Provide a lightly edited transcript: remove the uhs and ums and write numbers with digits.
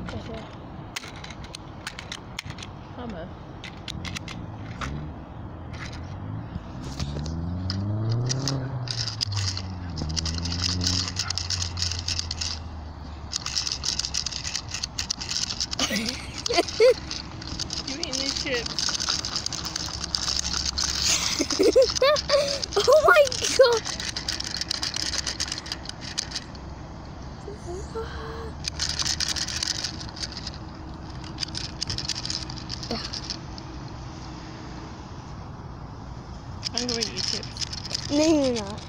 Okay. Hammer. You eating these chips? Oh my god! I'm going to eat chips. No, you're not.